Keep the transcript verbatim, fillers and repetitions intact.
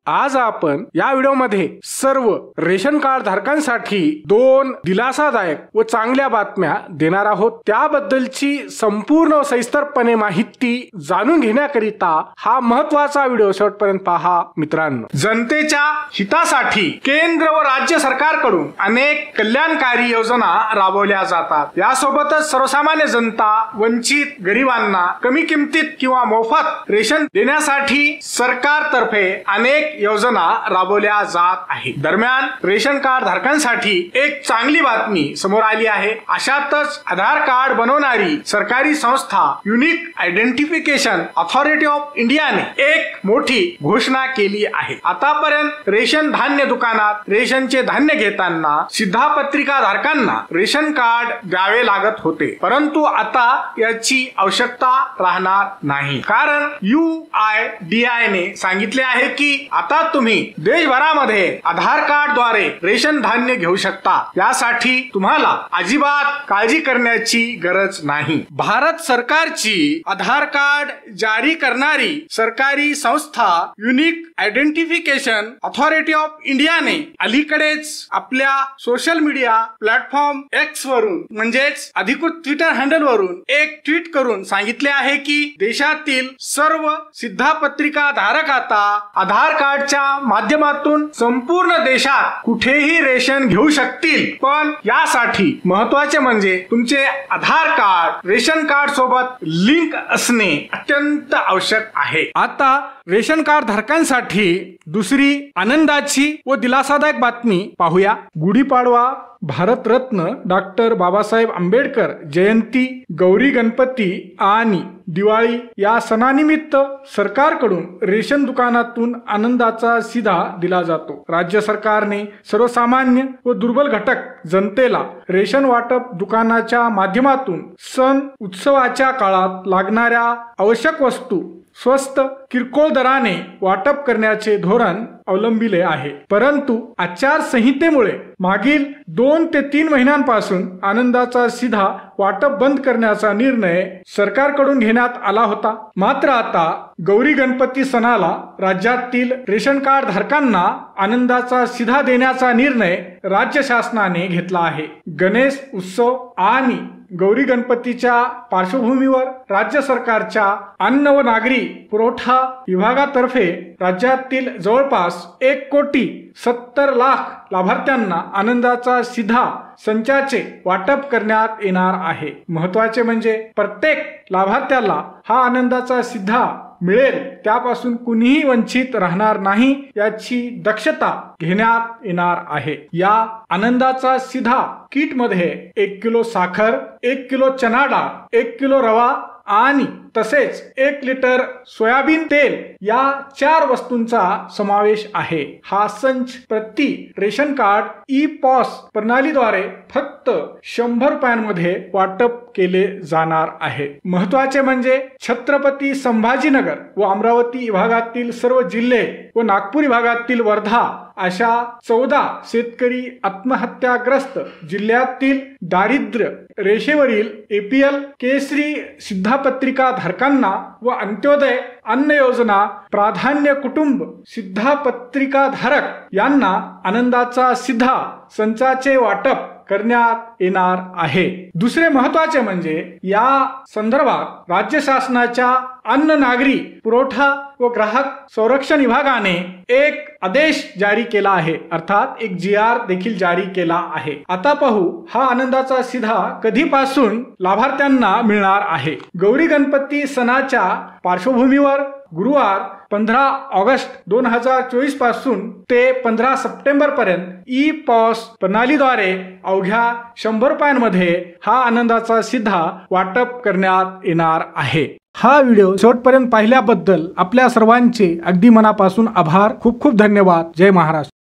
आज आपण या व्हिडिओमध्ये सर्व रेशन कार्ड धारकांसाठी दोन दिलासादायक व चांगल्या बातम्या देणार आहोत। त्याबद्दलची संपूर्ण व सविस्तरपणे माहिती जाणून घेण्याकरिता हा महत्त्वाचा व्हिडिओ शेवटपर्यंत पहा मित्रांनो। जनतेच्या हितासाठी केंद्र व राज्य सरकारकडून अनेक कल्याणकारी योजना राबवल्या जातात। यासोबतच सर्वसामान्य जनता, वंचित गरिबांना कमी किमतीत किंवा मोफत रेशन देण्यासाठी सरकारतर्फे अनेक योजना राबवल्या जात आहेत। दरम्यान रेशन कार्ड धारकांसाठी एक चांगली बातमी समोर आली आहे। अशातच आधार कार्ड बनवणारी सरकारी संस्था युनिक आयडेंटिफिकेशन अथॉरिटी ऑफ इंडियाने एक मोठी घोषणा केली आहे। आतापर्यंत रेशन धान्य दुकानात रेशनचे धान्य घेताना शिधापत्रिका धारकांना रेशन कार्ड द्यावे लागत होते, परंतु आता याची आवश्यकता राहणार नाही, कारण यू आय डी आय ने सांगितले आहे की आता तुम्ही देशभरामध्ये आधार कार्ड द्वारे रेशन धान्य घेऊ शकता। यासाठी तुम्हाला अजिबात काळजी करण्याची गरज नाही। भारत सरकारची आधार कार्ड जारी करणारी सरकारी संस्था युनिक आयडेंटिफिकेशन अथॉरिटी ऑफ इंडियाने अलीकडेच आपल्या सोशल मीडिया प्लॅटफॉर्म एक्स वरून म्हणजेच अधिकृत ट्विटर हँडल वरून एक ट्विट करून सांगितले आहे की देशातील सर्व शिधापत्रिका धारक आता आधार कार्डच्या माध्यमातून संपूर्ण देशात कुठेही रेशन घेऊ शकतील। पण यासाठी महत्त्वाचे म्हणजे तुमचे आधार कार्ड रेशन कार्ड सोबत लिंक असणे अत्यंत आवश्यक आहे। आता रेशन कार्ड धारकांसाठी दुसरी आनंदाची व दिलासादायक बातमी पाहूया। गुढीपाडवा, भारतरत्न डॉक्टर बाबासाहेब आंबेडकर जयंती, गौरी गणपती आणि दिवाळी या सणानिमित्त सरकारकडून रेशन दुकानातून आनंदाचा शिधा दिला जातो। राज्य सरकारने सर्वसामान्य व दुर्बल घटक जनतेला रेशन वाटप दुकानाच्या माध्यमातून सण उत्सवाच्या काळात लागणाऱ्या आवश्यक वस्तू स्वस्त किरकोळ दराने वाटप करण्याचे धोरण अवलंबिले आहे, परंतु आचारसंहितेमुळे मागील दोन ते तीन महिन्यांपासून आनंदाचा शिधा वाटप बंद करण्याचा निर्णय सरकारकडून घेण्यात आला होता। मात्र आता गौरी गणपती सणाला राज्यातील रेशन कार्ड धारकांना आनंदाचा शिधा देण्याचा निर्णय राज्य शासनाने घेतला आहे। गणेश उत्सव आणि गौरी गणपतीच्या पार्श्वभूमीवर राज्य सरकारच्या अन्न व नागरी पुरवठा विभागातर्फे राज्यातील जवळपास एक कोटी सत्तर लाख लाभार्थ्यांना आनंदाचा शिधा संचाचे वाटप करण्यात येणार आहे। महत्त्वाचे म्हणजे प्रत्येक लाभार्थ्याला हा आनंदाचा शिधा मिळेल, त्यापासून कुणीही वंचित राहणार नाही याची दक्षता घेण्यात येणार आहे। या आनंदाचा शिधा किट मध्ये एक किलो साखर, एक किलो चना डाळ, एक किलो रवा आणि तसेच एक लिटर सोयाबीन तेल या चार वस्तूंचा समावेश आहे। हा संच प्रति रेशन कार्ड ई पॉस प्रणालीद्वारे फक्त शंभर रुपयांमध्ये वाटप केले जाणार आहे। महत्त्वाचे म्हणजे छत्रपती संभाजीनगर व अमरावती विभागातील सर्व जिल्हे व नागपूर विभागातील वर्धा अशा चौदा शेतकरी आत्महत्याग्रस्त जिल्ह्यातील दारिद्र्य रेषेवरील एपीएल केसरी शिधापत्रिका धारकांना व अंत्योदय अन्न योजना प्राधान्य कुटुंब शिधापत्रिका धारक यांना आनंदाचा शिधा संचाचे वाटप करण्यात येणार आहे। दुसरे महत्त्वाचे म्हणजे या संदर्भात राज्य शासनाच्या अन्न नागरी पुरवठा व ग्राहक संरक्षण विभागाने एक आदेश जारी केला आहे, अर्थात एक जी आर देखील जारी केला आहे। आता पाहू हा आनंदाचा शिधा कधीपासून लाभार्थ्यांना मिळणार आहे। गौरी गणपती सणाच्या पार्श्वभूमीवर गुरुवार पंधरा ऑगस्ट दोन हजार चोवीस पासून ते पंधरा सप्टेंबर पर्यंत ई पॉस प्रणालीद्वारे अवघ्या शंभर रुपयांमध्ये हा आनंदाचा शिधा वाटप करण्यात येणार आहे। हा व्हिडिओ शेवटपर्यंत पाहिल्याबद्दल आपल्या सर्वांचे अगदी मनापासून आभार। खूप खूप धन्यवाद। जय महाराष्ट्र।